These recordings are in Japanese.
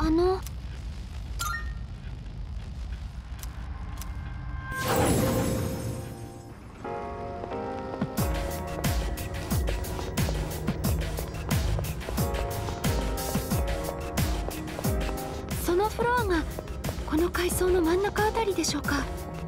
そのフロアがこの階層の真ん中あたりでしょうか。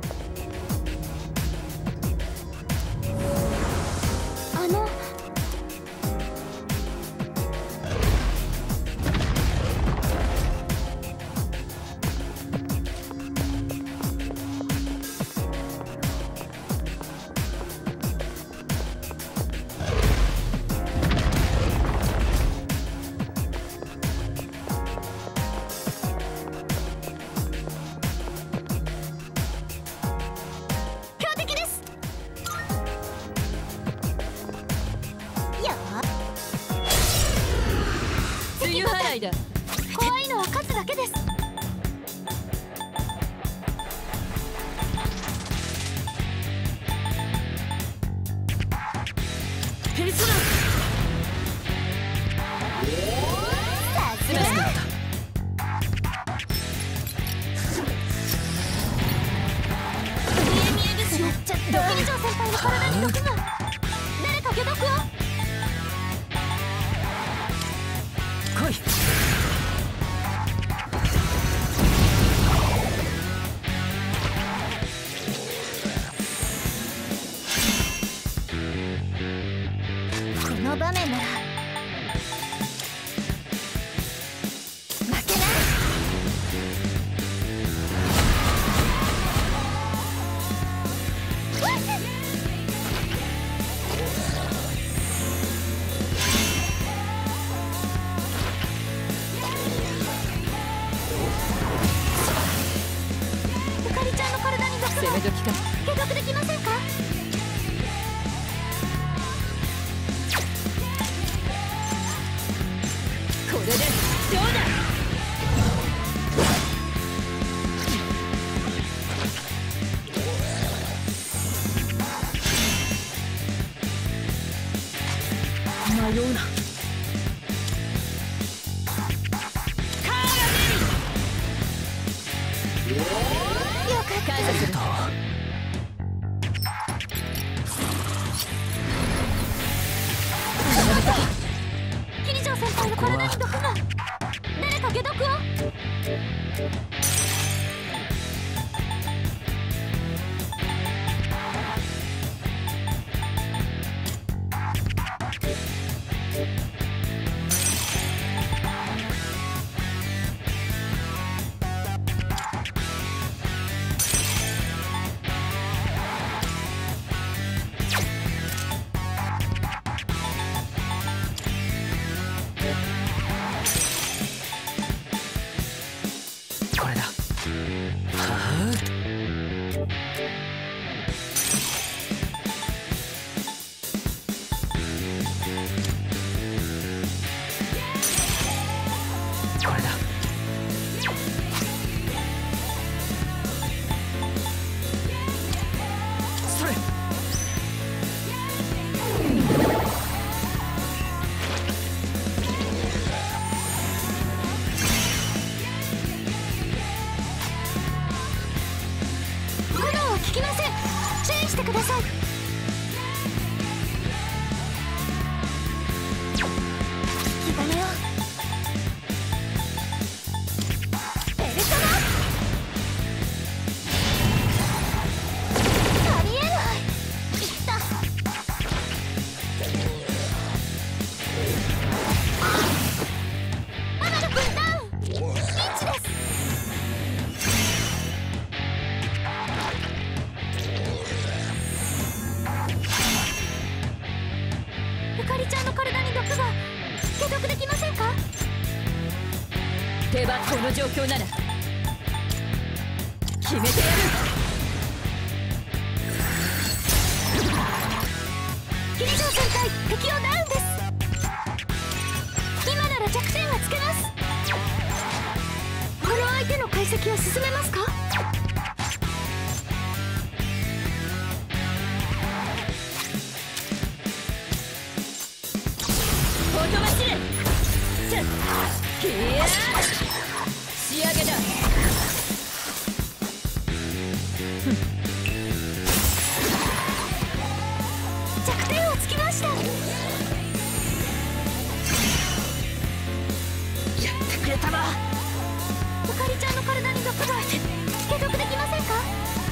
怖いのは勝つだけです。 ペルソナ。 さすが。見え見えです。しまっちゃった。ドキリジョー先輩の体に毒が。誰か解毒を。 来い。 この場面なら負けない。ゆかりちゃんの体に毒が。 攻め時か。 解毒できませんか。 これでどうだ。迷うな。 よかった。 感謝する。 キリジョー先輩の体に毒が。誰か解毒を。 これだ。はあ。これだ。それ。 炎は効きません。注意してください。引き金を。ペルソナ。ありえない。いった。アナル君ダウン。ピンチです。ゆかりちゃんの体に毒が。解毒できませんか。 手はこの状況なら決めてやる。 キリジョー先輩、敵をダウンです。今なら弱点がつけます。この相手の解析を進めますか。 ほとばしれ。いやー。 仕上げだ。 弱点をつきました。やってくれたな。 ゆかりちゃんの体に毒がいて解毒できませんか？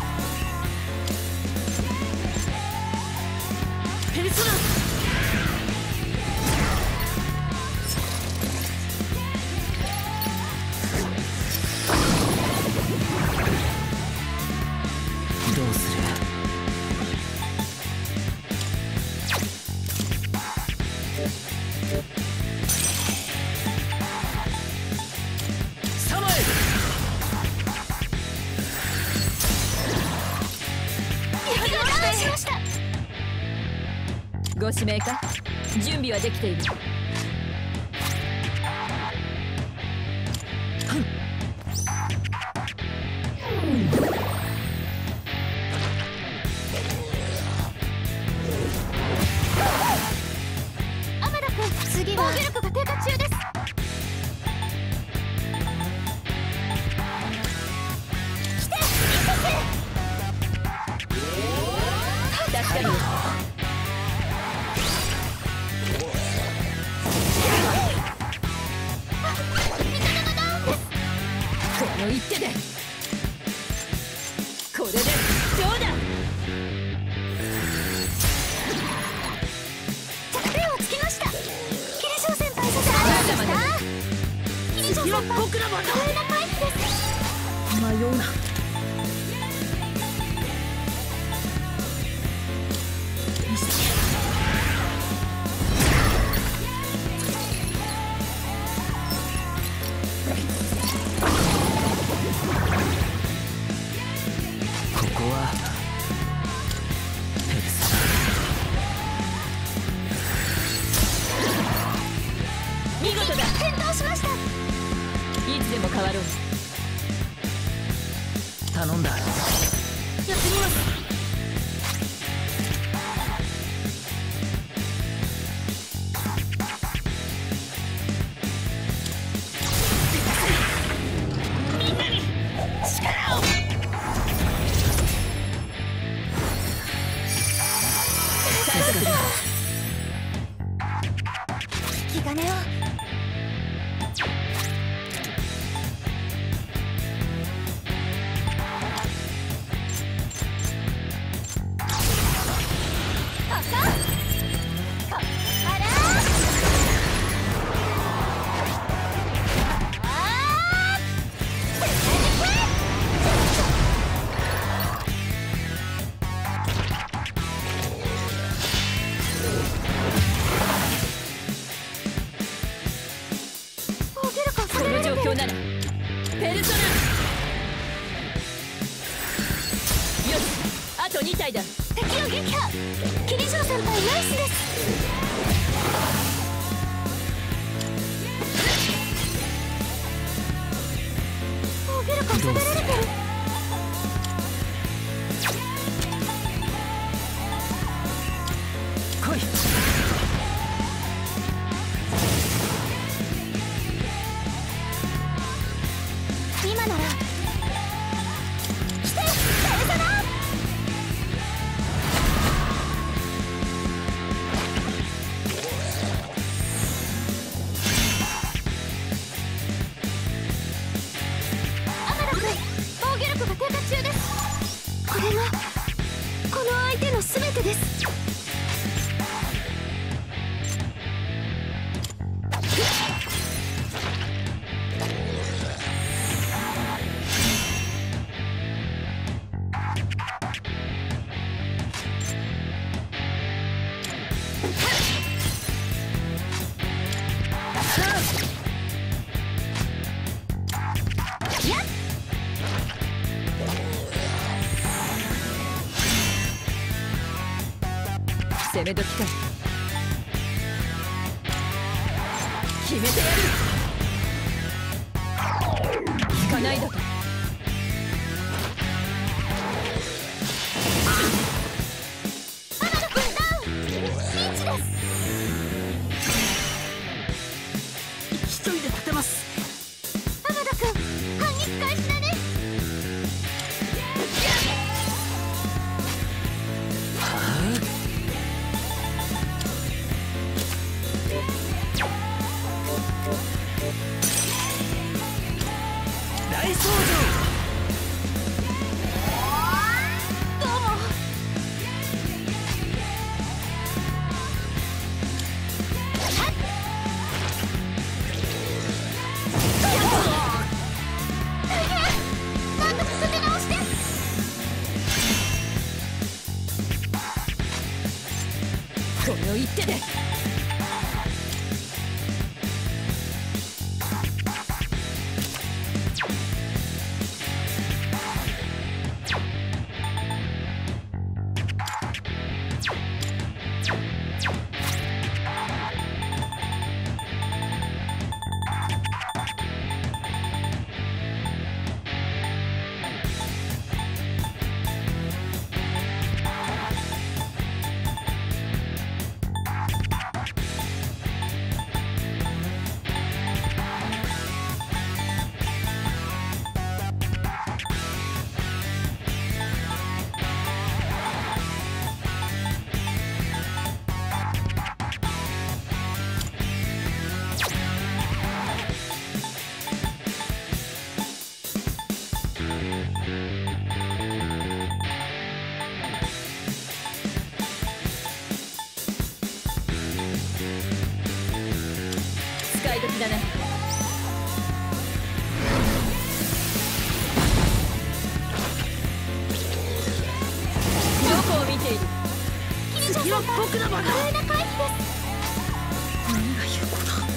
ペルソナ。どうする？サマエ。 ダウンしました。 ご指名か？準備はできている。 天田君、次は防御力が低下中です。来て、 確かに。この一手で。これでどうだ。 弱点をつきました。キリショウ先輩させられました。キリショウ先輩、 僕らもだ。 華麗な回避です。 迷うな。ここはペルソナ。見事だ。 転倒しました。 いつでも変わろう。頼んだ。 やってみます。みんなに力を。 さすがだ。 引き金を。 この状況ならペルソナ。よし、あと2体だ。 敵を撃破。キリショウ先輩ナイスです。防御力を下げられてる。 来い。 今なら。来て、ペルソナ。天田君、防御力が低下中です。これがこの相手の全てです。やっ。 攻め時か。決めてやる。引かないだと。 天田君ダウン。ピンチです。 一人で立てます。 天田君て。使い時だね。どこを見ている？次は僕の番だ。華麗な回避です。何が有効だ。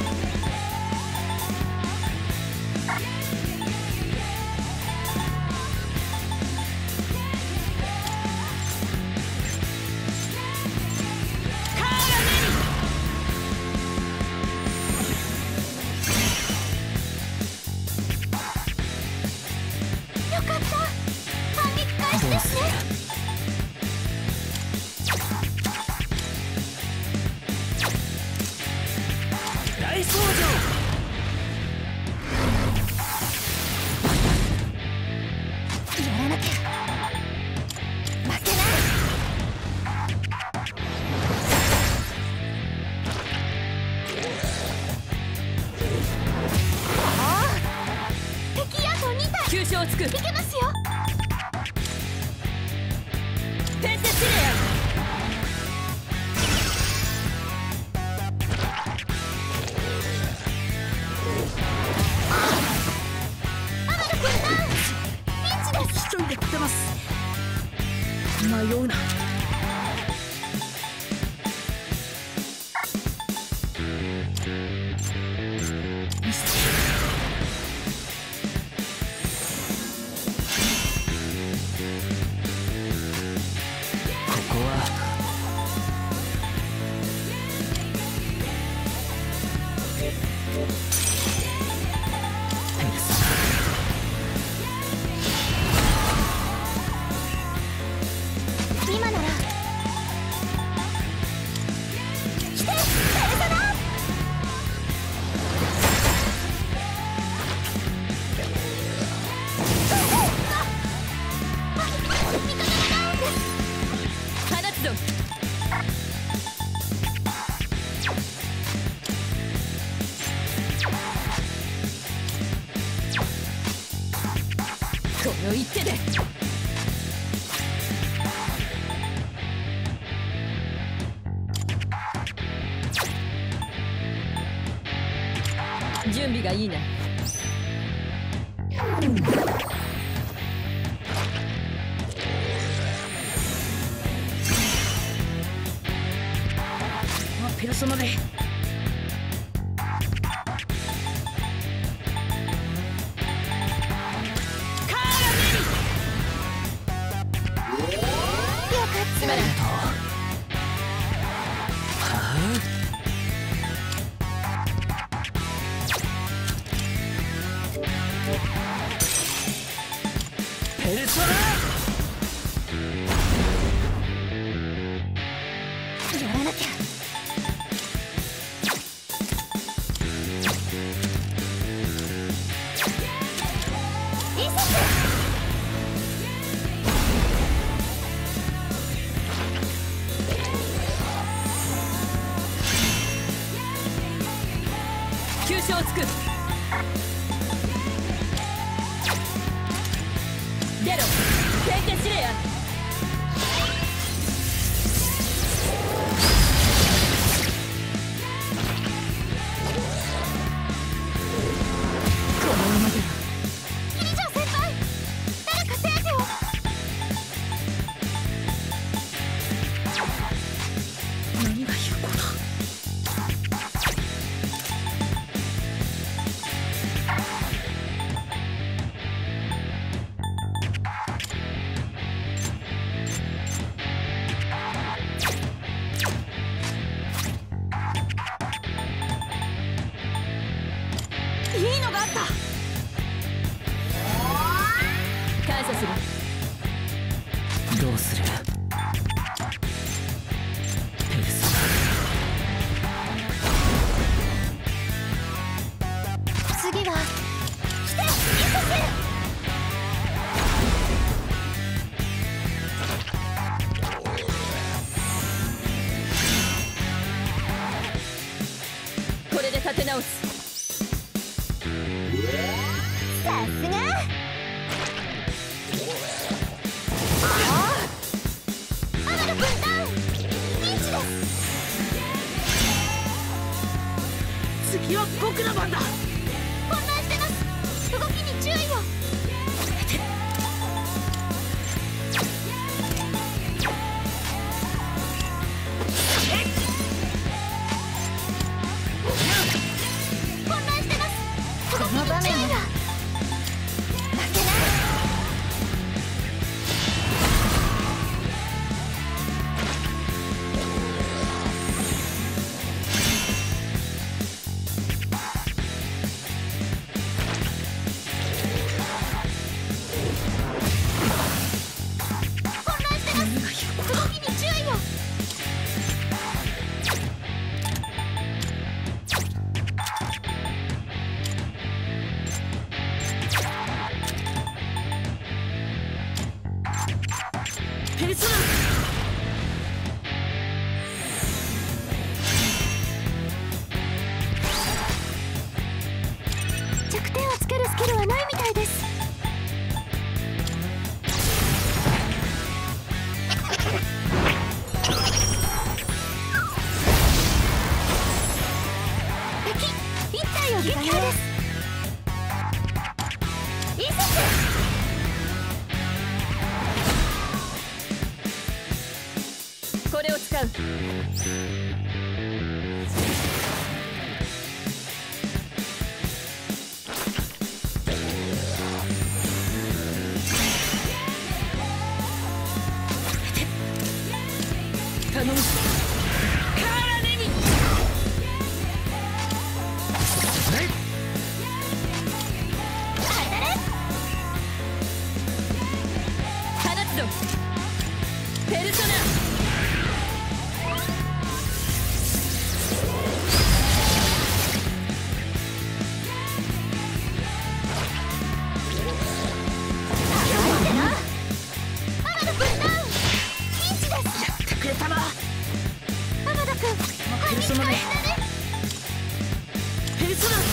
大僧正。 やらなきゃ負けない。ああ、敵あと2体。 急所をつく。 いけますよ。 ペンテシレア。迷うな。ここは今なら来て、ペルソナ。 放つぞ。この一手で。準備がいいね。ペルソナで。 すまない。 ペルソナ。 やらなきゃ。リセット。 急所をつく。出ろ、ペンテシレア。このままでは。 キリジョー先輩、誰か生徒を。 何が有効があった。感謝する。 どうする？ペルソナ。 次は来てイソス。これで立て直す。さすが。アマル分担ピンチです。次は僕の番だ。混乱してます。動きに注意を。混乱してます。この場面だ。負けない。動きに注意を。ペルソナ。弱点をつけるスキルはないみたいです。敵1体を撃破です。イソス。これを使う。頼むぞカーラネミ。当たれ。放つぞペルソナ。ペルソナね。ペルソナ。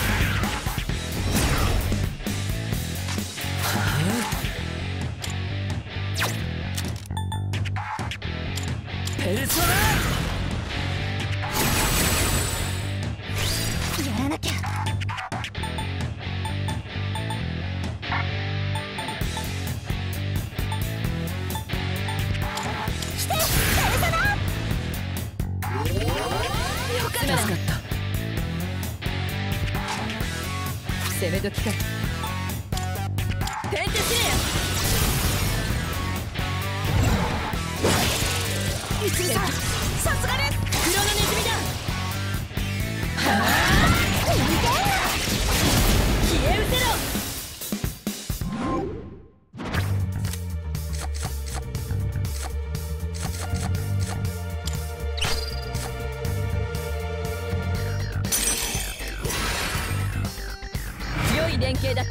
ペルソナ。やらなきゃ。来てペルソナ。よかった。攻め時か。ペンテシレア。一流さんさすがです。黒のネズミだ。はあ消え失せろ。良い連携だった。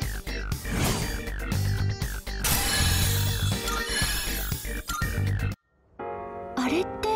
あれって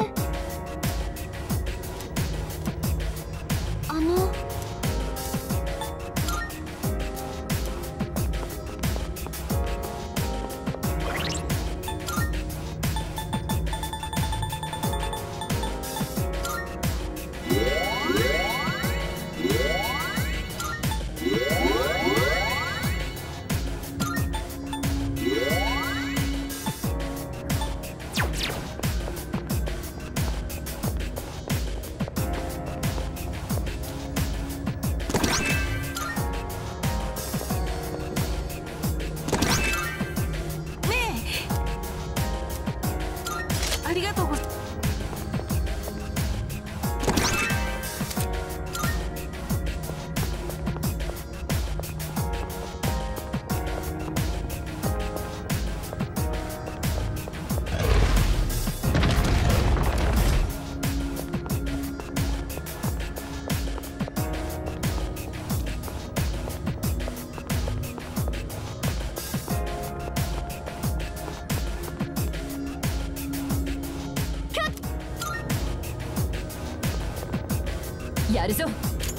るぞ。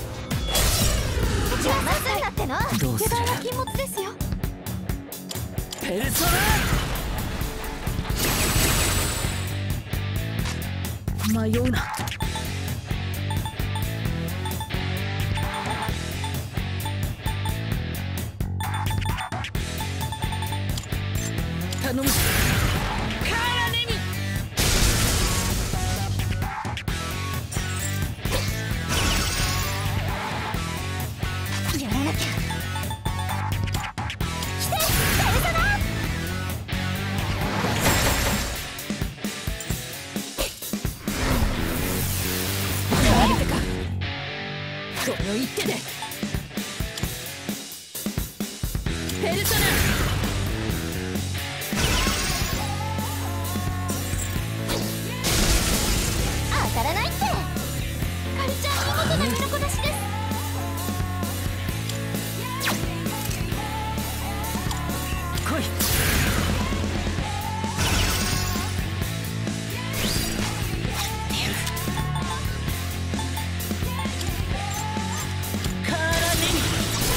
邪魔すんなっての。 どうする？ 油断は禁物ですよ。 ペルソナ。 迷うな。頼む。カーラネミ。 やらなきゃ。来て、ペルソナ。 やめてか。この一手で。ペルソナ。 当たらないって。カルちゃん見事な身のこなしです。 来い。 カーラネミ。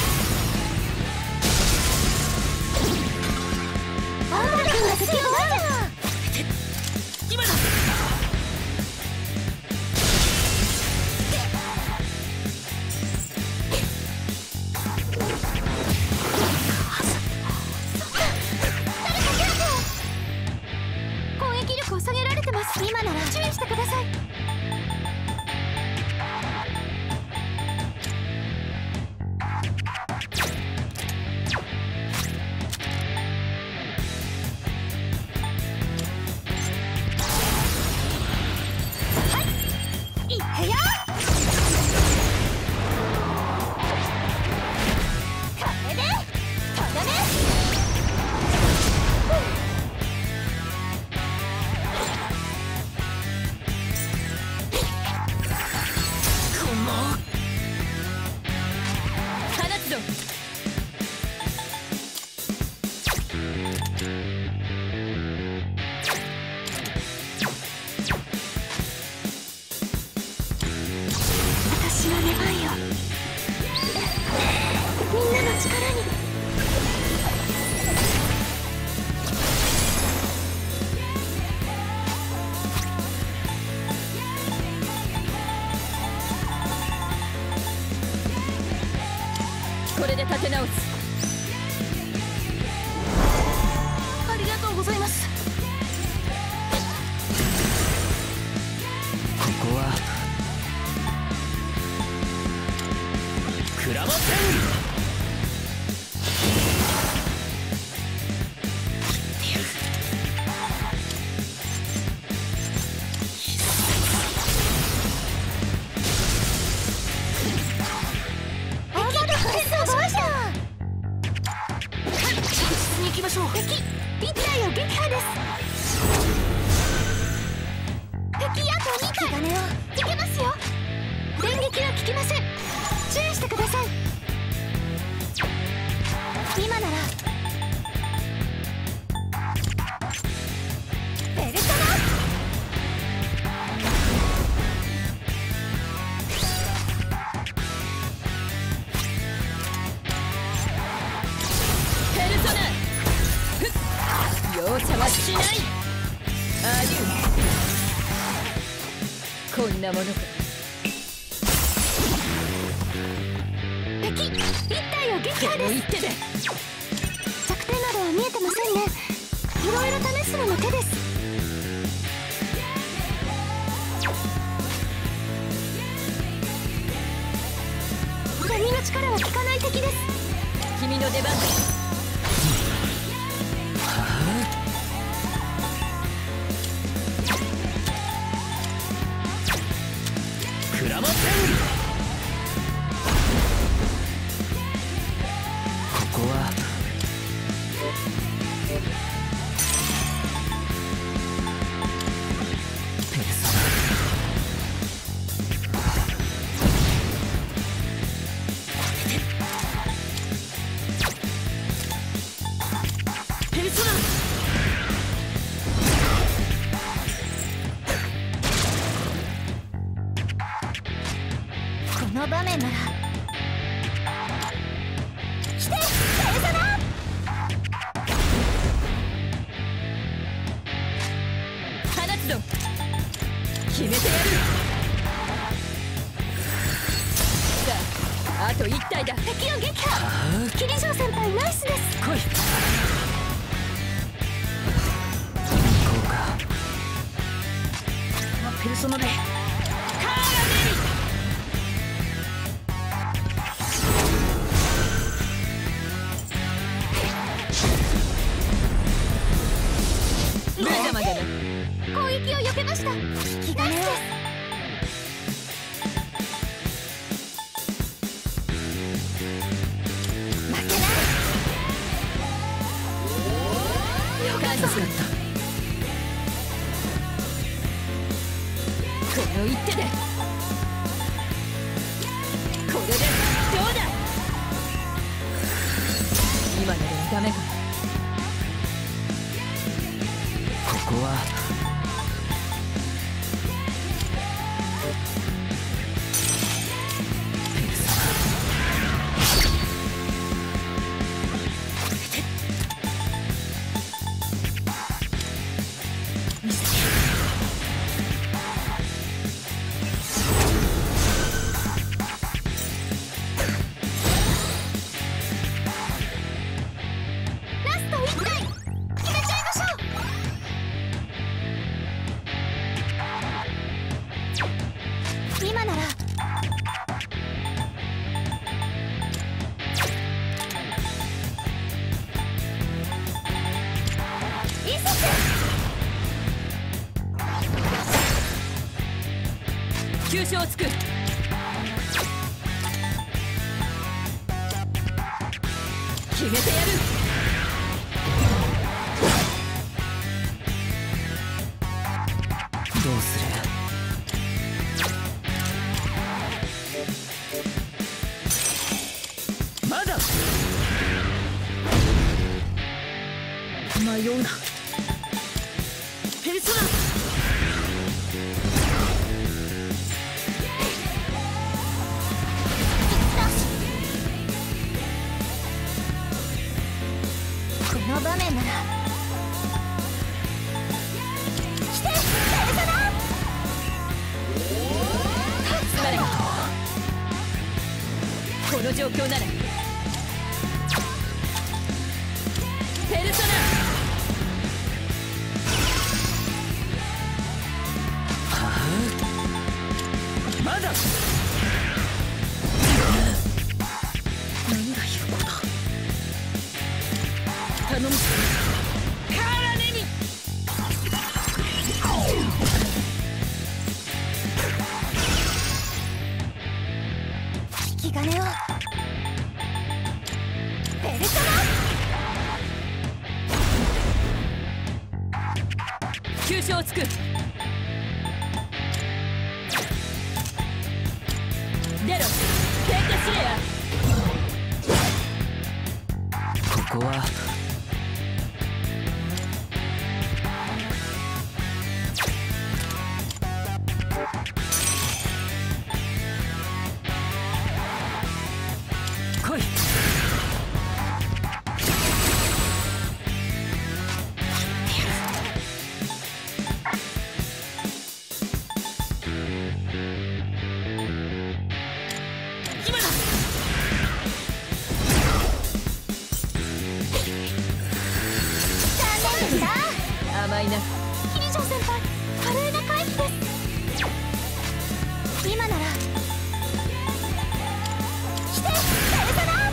青田君が強いじゃん。 今だ。 攻撃力を下げられてます。今なら注意してください。はい、いくよ。これでとどめ。 放つぞ。 私の願いをみんなの力に。 これで立て直す。 ありがとうございます。 ここはクラマテン。 青田君すごいじゃん。 確実に行きましょう。 敵1体を撃破です。敵あと2体。金をいけますよ。電撃は効きません。注意してください。今ならペルソナ。 ペルソナ。容赦はしない。アデュー。こんなものか。 敵1体を撃破このです。 一手で。 弱点などは見えてませんね。いろいろ試すのも手です。闇の力は効かない敵です。 君の出番だ。 クラマテン。ここはペルソナ。 あと1体だ。 敵を撃破。キリジョー先輩ナイスです。 来い。 こうか。 ペルソナでカーラネリ。無様だな。 攻撃を避けました。引き金です。負けない。 感謝する。この一手でこれでどうだ。今のでもダメか。 ここは今なら急所をつく。決めてやる。 どうする。 まだ迷うな。ペルソナ。 この場面なら来てペルソナ。 ありがとう。この状況ならペルソナ。まだ何が有効だ。頼む。カーラネミ。 引き金をペルソナ。 急所をつく。出ろペンタスレア。 ここは来い。今だ。 残念でした。 甘いな。 キリジョー先輩華麗な回避です。今なら来てペルソナ。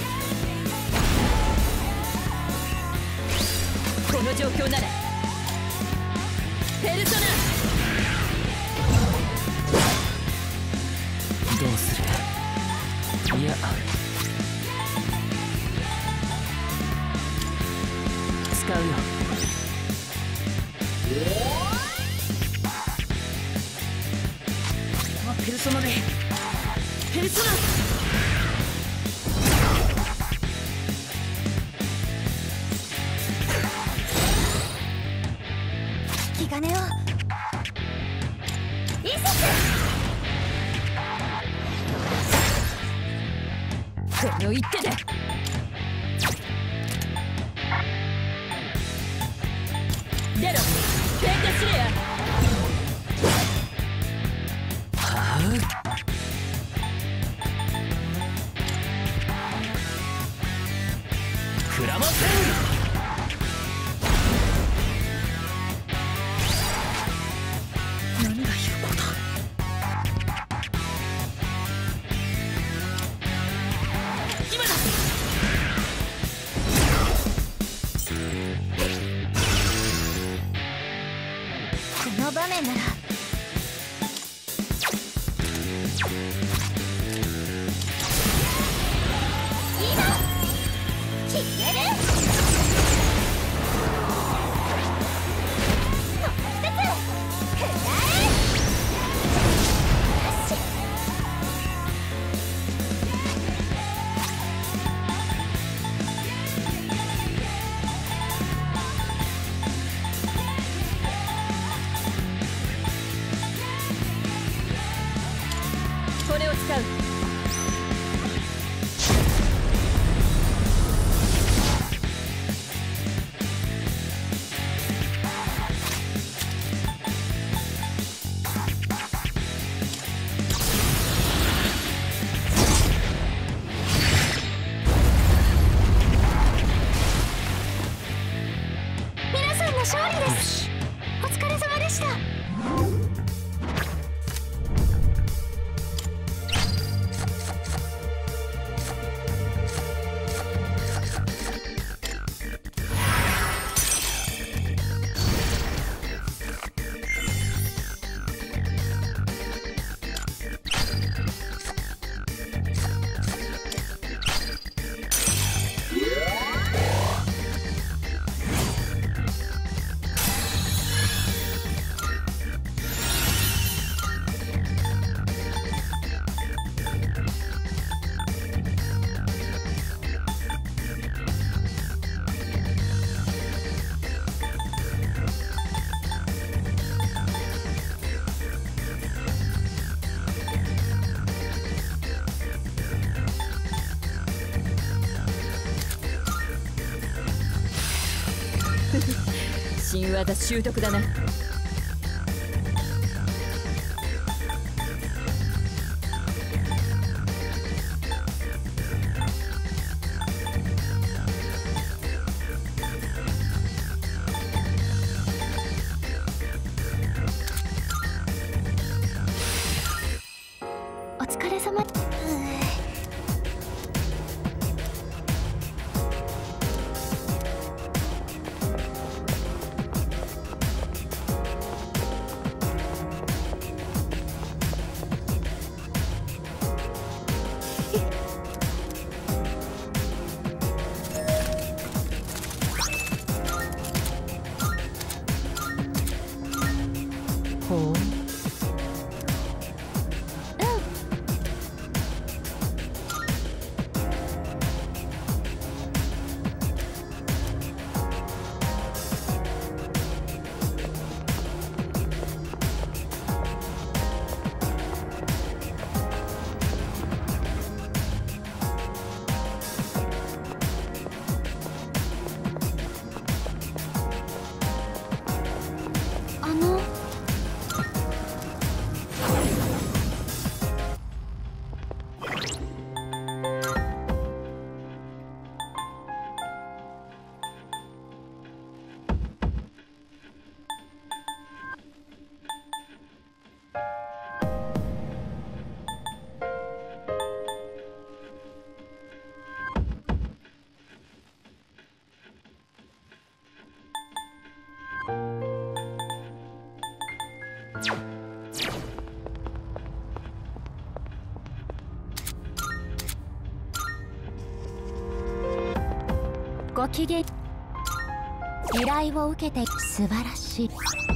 この状況ならペルソナ。 どうする。いや使うよ。 ペルソナでペルソナ。 引き金をイセス。 この一手で出ろペンタスレア。 膨らません。 何が有効だ。今だ。 この場面ならいいな。決める。一つくらえ。よし。 これを使う。 皆さんの勝利です。お疲れ様でした。 新技習得だな。 お疲れ様。 ほう。 ご機嫌。依頼を受けて素晴らしい。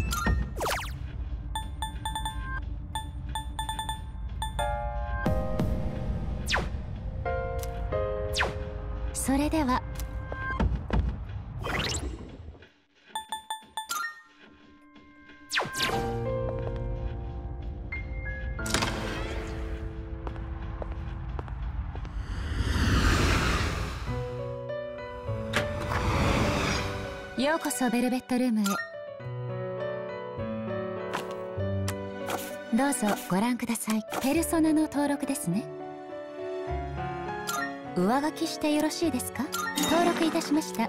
それではようこそベルベットルームへ。どうぞご覧ください。ペルソナの登録ですね。 上書きしてよろしいですか？登録いたしました。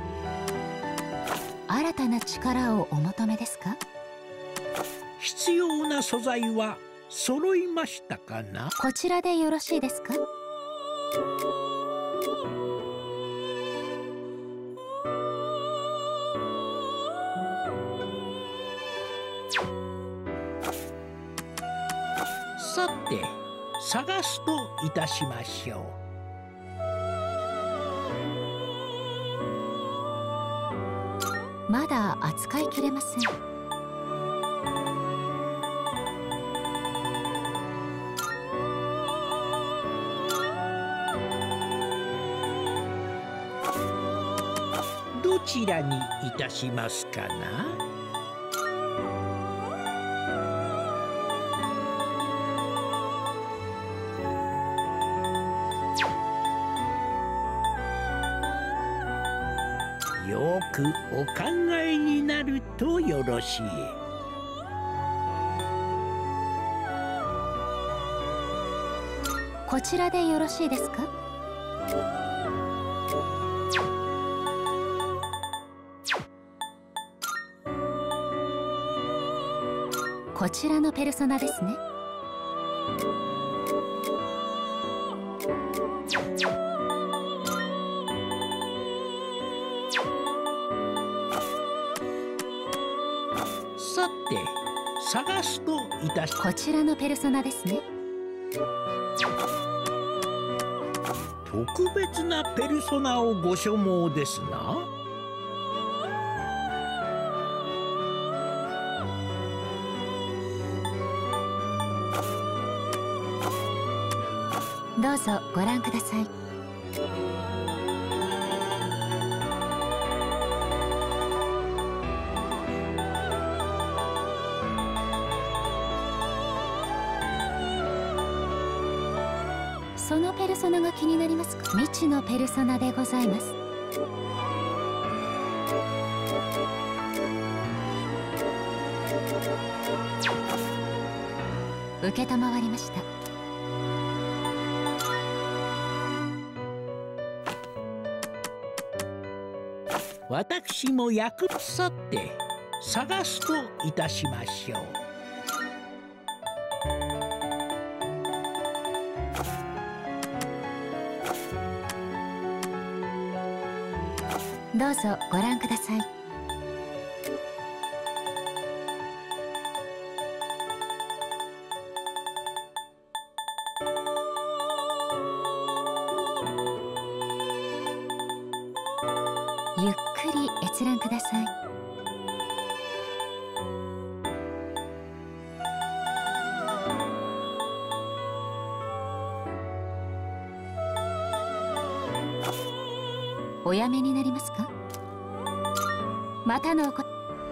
新たな力をお求めですか？ 必要な素材は揃いましたかな？ こちらでよろしいですか？ さて、探すといたしましょう。まだ扱いきれません。 どちらにいたしますかな？よくお考えになるとよろしい。 こちらでよろしいですか？こちらのペルソナですね。 さて、探すといたしこちらのペルソナですね。 特別なペルソナをご所望ですな。 どうぞご覧ください。そのペルソナが気になりますか？未知のペルソナでございます。承りました。 私もさて、探すといたしましょう。 どうぞご覧ください。ゆっくり閲覧ください。おやめになりますか？またのおこ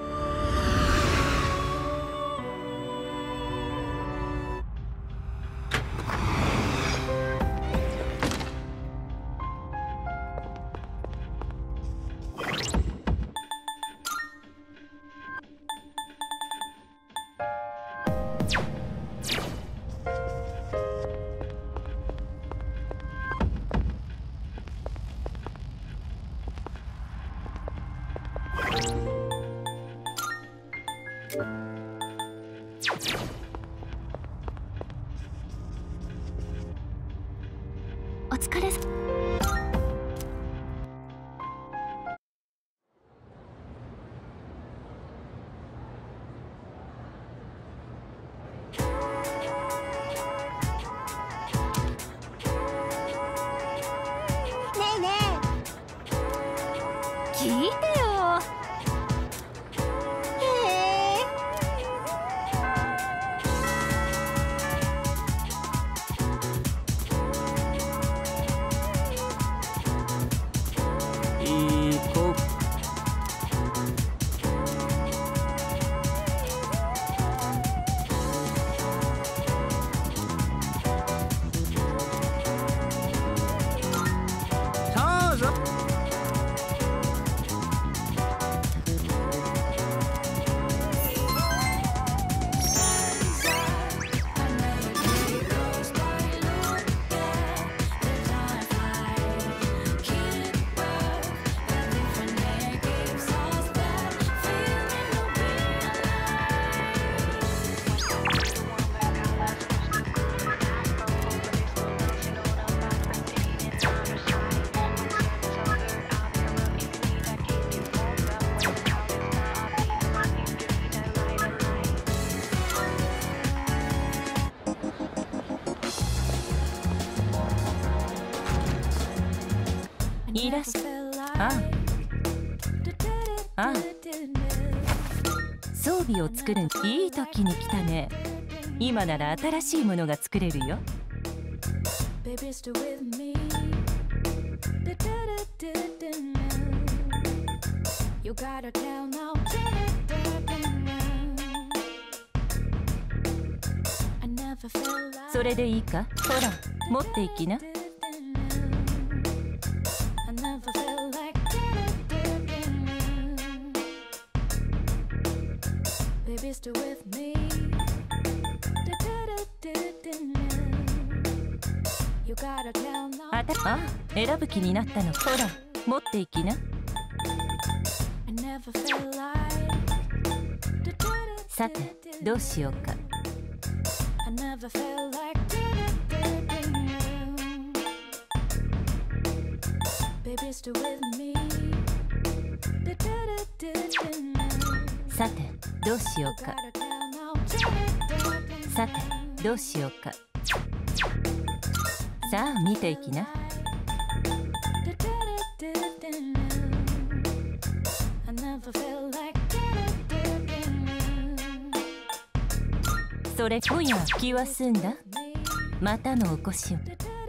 お疲れさ。ねえねえ、聞いてよ。 いらっしゃああ装備を作るいい時に来たね。今なら新しいものが作れるよ。それでいいか。ほら持っていきな。あ、選ぶ気になったの。ほら持っていきな。さてどうしようか。さてどうしようか。さてどうしようか。さあ見ていきな。それ今夜気は済んだ。またのお越しを。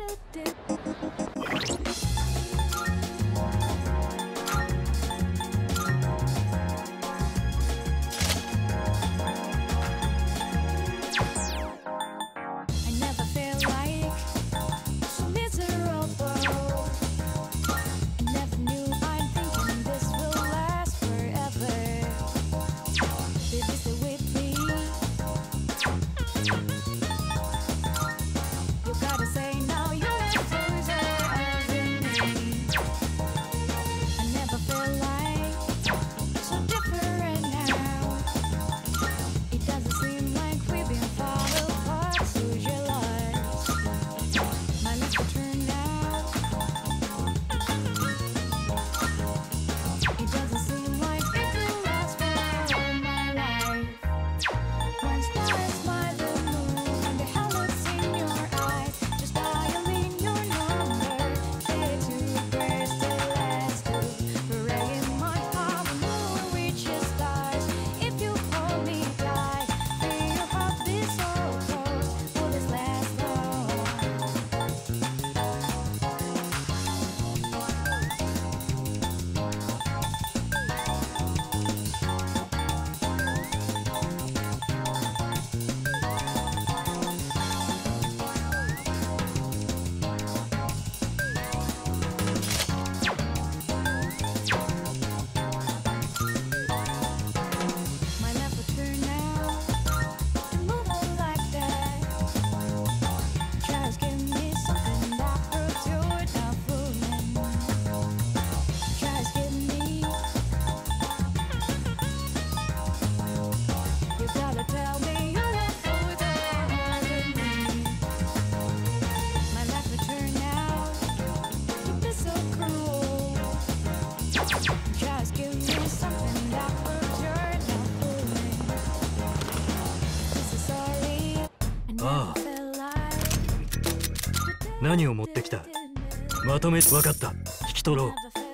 何を持ってきた。まとめ分かった。引き取ろ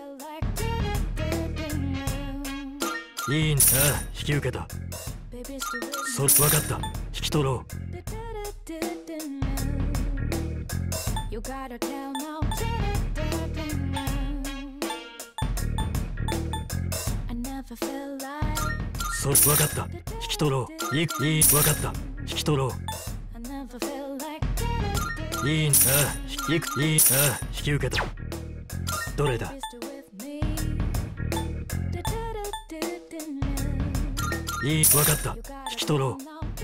う。いいんだ。引き受けた。分かった。引き取ろう。分かった。引き取ろう。いい分かった。引き取ろう。いいんだ。引き受けた。どれだ。分かった。引き取ろう。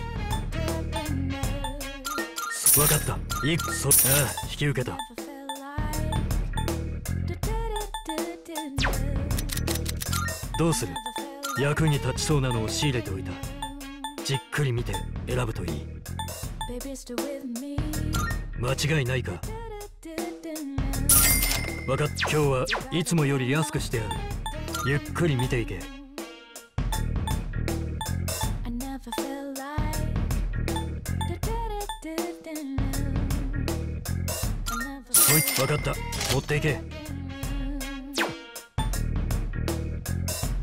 分かった。引き受けた。どうする。役に立ちそうなのを仕入れておいた。じっくり見て選ぶといい。間違いないか。分かった。今日はいつもより安くしてやる。ゆっくり見ていけ。分かった。持っていけ。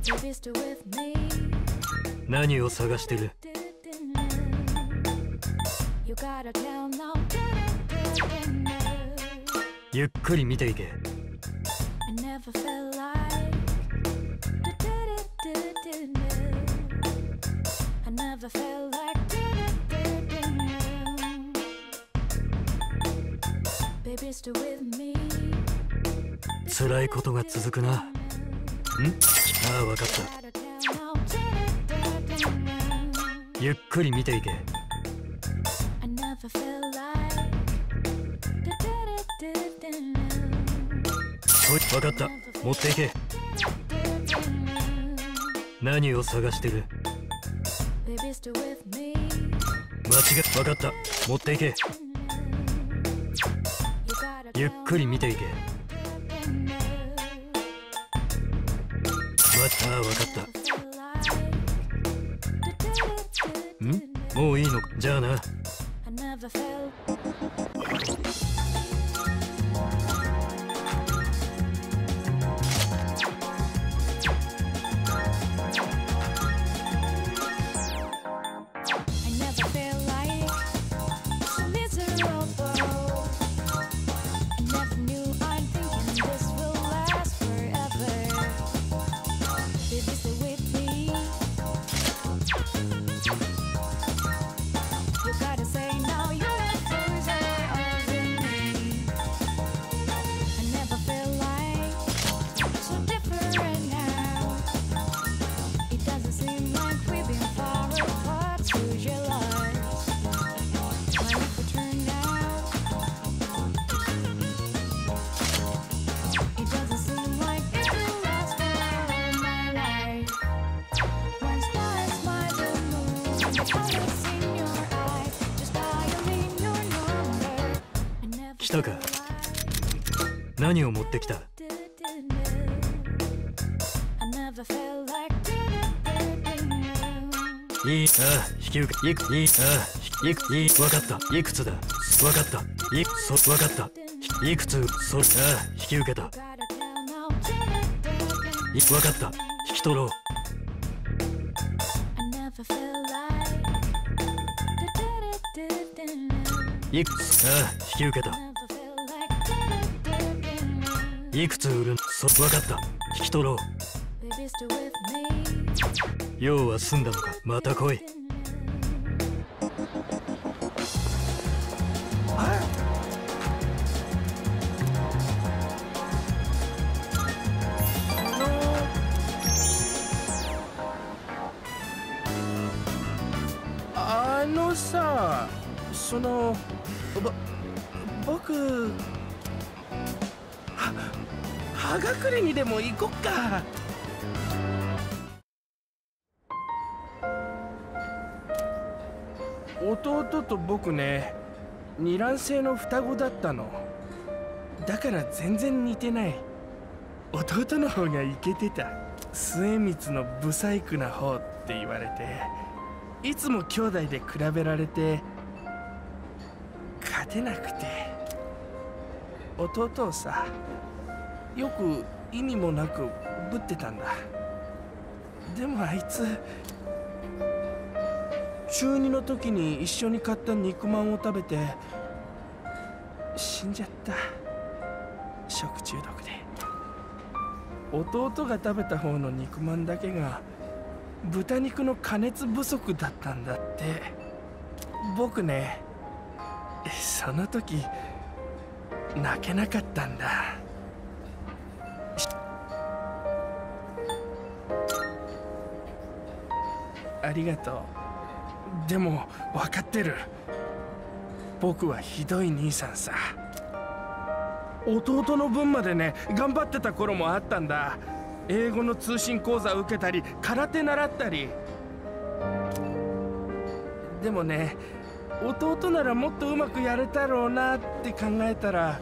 何を探してる？ゆっくり見ていけ。辛いことが続くな。ああ、わかった。ゆっくり見ていけ。わかった。持っていけ。何を探してる？わかった。持っていけ。ゆっくり見ていけ。ああ、わかった。もういいの？じゃあな。来たか。何を持ってきた？いい、ああ、引き受け、いく、いい、ああ、いく、いい、わかった。いくつだ？わかった。わかった。いくつ、ああ、引き受けた。わかった。引き取ろう。いくつ、ああ、引き受けた。いくつ売る？わかった。引き取ろう。用は済んだのか？また来い。 さ、僕葉隠れにでも行こっか。弟と僕ね、二卵性の双子だったの。だから全然似てない。弟の方がイケてた。末光のブサイクな方って言われて、いつも兄弟で比べられて勝てなくて。弟をさ、よく意味もなくぶってたんだ。でもあいつ中2の時に一緒に買った肉まんを食べて死んじゃった。食中毒で。弟が食べた方の肉まんだけが豚肉の加熱不足だったんだって。僕ね、その時泣けなかったんだ。ありがとう。でも分かってる。僕はひどい兄さんさ。弟の分までね、頑張ってた頃もあったんだ。英語の通信講座受けたり、空手習ったり。でもね、弟ならもっとうまくやれたろうなって考えたら、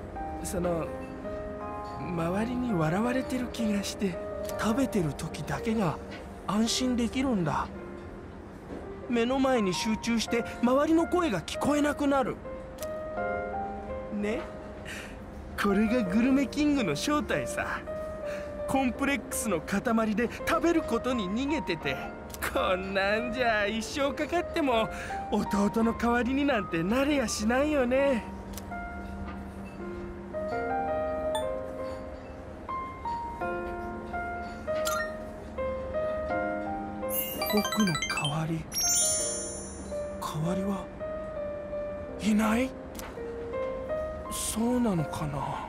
周りに笑われてる気がして、食べてる時だけが安心できるんだ。目の前に集中して周りの声が聞こえなくなるね。これがグルメキングの正体さ。 コンプレックスの塊で食べることに逃げてて、こんなんじゃ一生かかっても弟の代わりになんてなれやしないよね。僕の代わりはいない？そうなのかな。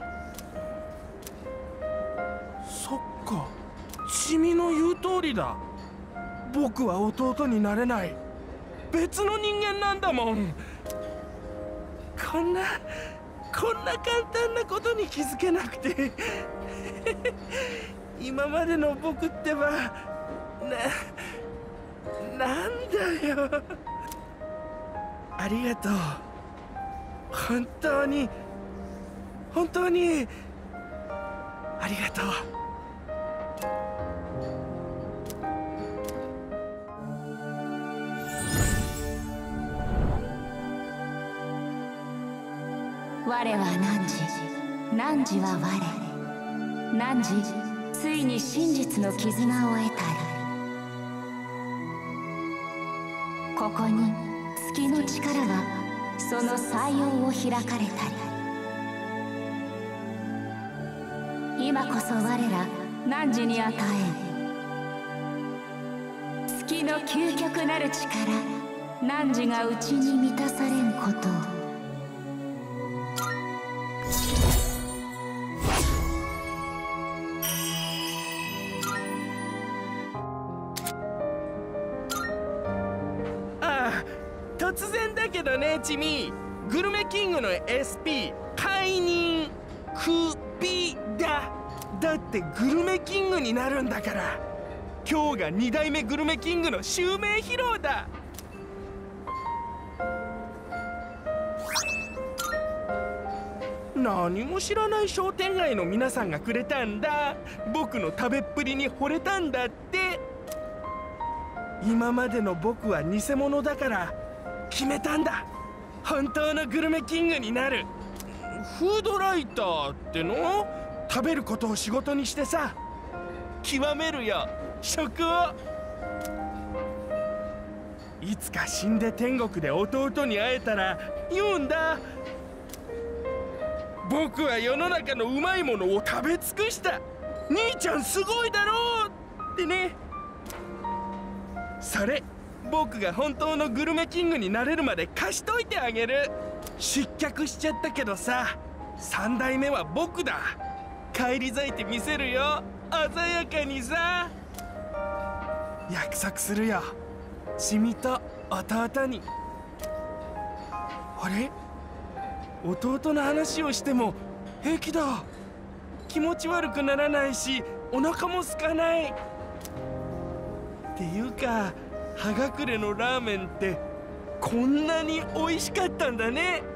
そっか、チミの言う通りだ。僕は弟になれない。別の人間なんだもん。こんな簡単なことに気づけなくて今までの僕ってばなんだよ。ありがとう。本当にありがとう。 我は汝は我。汝、ついに真実の絆を得たり。ここに月の力はその採用を開かれたり。今こそ我ら汝に与えん月の究極なる力、汝が内に満たされんことを。 突然だけどね、チミ、グルメキングの SP 解任クビだ。だってグルメキングになるんだから。今日が2代目グルメキングの襲名披露だ。何も知らない商店街の皆さんがくれたんだ。僕の食べっぷりに惚れたんだって。今までの僕は偽物だから決めたんだ。本当のグルメキングになる。フードライターっての？食べることを仕事にしてさ、極めるよ、食を。いつか死んで天国で弟に会えたら言うんだ。僕は世の中のうまいものを食べ尽くした。兄ちゃんすごいだろうってね。それ僕が本当のグルメキングになれるまで貸しといてあげる。失脚しちゃったけどさ、3代目は僕だ。返り咲いてみせるよ、鮮やかにさ。約束するよ、チミと弟に。あれ、弟の話をしても平気だ。気持ち悪くならないし、お腹も空かない。っていうか、葉隠れのラーメンってこんなに美味しかったんだね。